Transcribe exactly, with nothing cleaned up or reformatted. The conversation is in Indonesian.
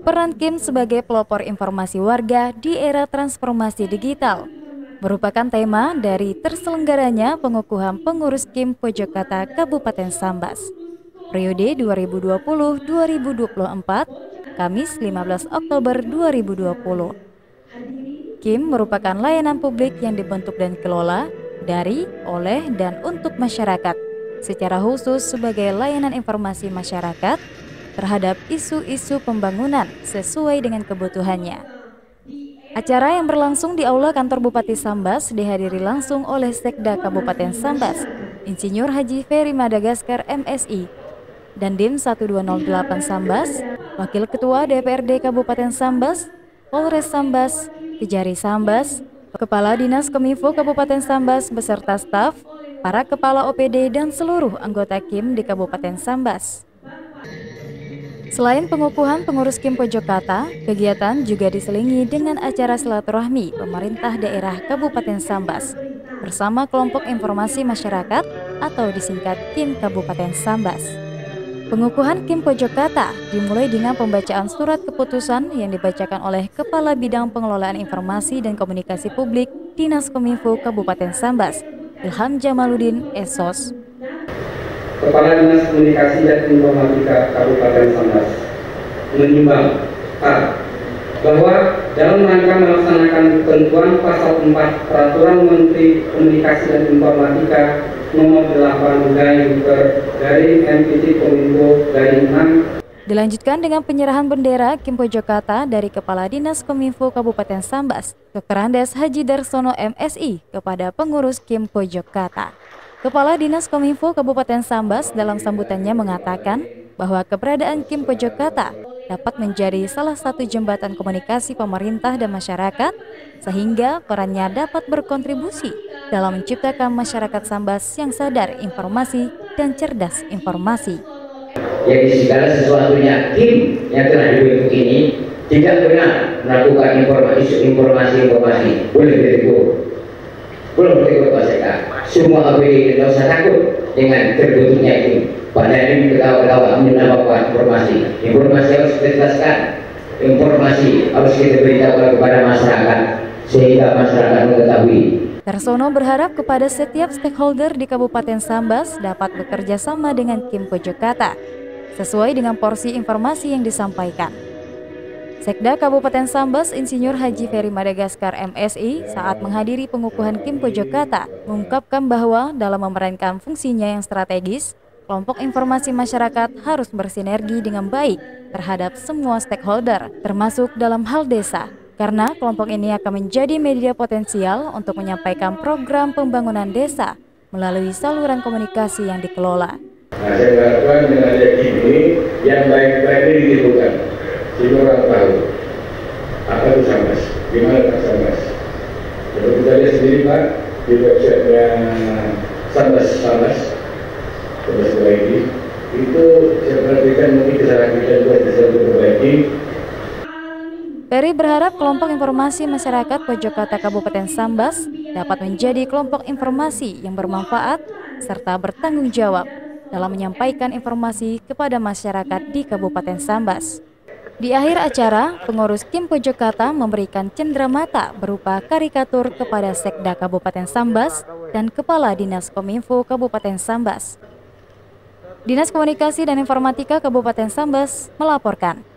Peran Kim sebagai pelopor informasi warga di era transformasi digital merupakan tema dari terselenggaranya pengukuhan pengurus Kim Pojokata Kabupaten Sambas periode dua ribu dua puluh sampai dua ribu dua puluh empat, Kamis lima belas Oktober dua ribu dua puluh. Kim merupakan layanan publik yang dibentuk dan dikelola dari, oleh, dan untuk masyarakat, secara khusus sebagai layanan informasi masyarakat terhadap isu-isu pembangunan sesuai dengan kebutuhannya. Acara yang berlangsung di Aula Kantor Bupati Sambas dihadiri langsung oleh Sekda Kabupaten Sambas, Insinyur Haji Ferry Madagaskar M Si, dan Dim satu dua nol delapan Sambas, Wakil Ketua D P R D Kabupaten Sambas, Polres Sambas, Kejari Sambas, Kepala Dinas Kominfo Kabupaten Sambas beserta staf, para kepala O P D dan seluruh anggota Kim di Kabupaten Sambas. Selain pengukuhan pengurus Kim Pojokata, kegiatan juga diselingi dengan acara silaturahmi pemerintah daerah Kabupaten Sambas bersama kelompok informasi masyarakat atau disingkat Kim Kabupaten Sambas. Pengukuhan Kim Pojokata dimulai dengan pembacaan surat keputusan yang dibacakan oleh Kepala Bidang Pengelolaan Informasi dan Komunikasi Publik Dinas Kominfo Kabupaten Sambas, Ilham Jamaluddin S O S. Kepala Dinas Komunikasi dan Informatika Kabupaten Sambas menimbang A. Bahwa dalam rangka melaksanakan ketentuan pasal empat Peraturan Menteri Komunikasi dan Informatika nomor delapan garing M P T Kominfo garing enam. Dilanjutkan dengan penyerahan bendera Kim Pojokata dari Kepala Dinas Kominfo Kabupaten Sambas, Doktor Andes Haji Darsono M Si kepada pengurus Kim Pojokata. Kepala Dinas Kominfo Kabupaten Sambas dalam sambutannya mengatakan bahwa keberadaan Kim Pojokata dapat menjadi salah satu jembatan komunikasi pemerintah dan masyarakat, sehingga perannya dapat berkontribusi dalam menciptakan masyarakat Sambas yang sadar informasi dan cerdas informasi. Jadi segala sesuatunya Kim yang telah dibentuk ini tidak benar melakukan informasi-informasi boleh ditipu, belum dikuasai. Semua A P D tidak usah takut dengan terbentuknya Kim. Pada ini ketawa-ketawa menambahkan informasi. Informasi harus dijelaskan, informasi harus kita beritahu kepada masyarakat sehingga masyarakat mengetahui. Darsono berharap kepada setiap stakeholder di Kabupaten Sambas dapat bekerja sama dengan Kim Pojokata sesuai dengan porsi informasi yang disampaikan. Sekda Kabupaten Sambas Insinyur Haji Ferry Madagaskar M Si saat menghadiri pengukuhan Kim Pojokata mengungkapkan bahwa dalam memerankan fungsinya yang strategis, kelompok informasi masyarakat harus bersinergi dengan baik terhadap semua stakeholder, termasuk dalam hal desa, karena kelompok ini akan menjadi media potensial untuk menyampaikan program pembangunan desa melalui saluran komunikasi yang dikelola. Nah, saya harapkan dengan ada ini yang baik-baik ini ditentukan. Sehingga orang tahu apa itu Sambas, gimana Pak Sambas. Kalau kita lihat sendiri Pak di websitenya Sambas Sambas Sambas Perbaiki itu saya perhatikan mungkin kesalahan kita juga bisa diperbaiki. Ferry berharap kelompok informasi masyarakat Pojokata Kabupaten Sambas dapat menjadi kelompok informasi yang bermanfaat serta bertanggung jawab dalam menyampaikan informasi kepada masyarakat di Kabupaten Sambas. Di akhir acara, pengurus Kim Pojokata memberikan cenderamata berupa karikatur kepada Sekda Kabupaten Sambas dan Kepala Dinas Kominfo Kabupaten Sambas. Dinas Komunikasi dan Informatika Kabupaten Sambas melaporkan.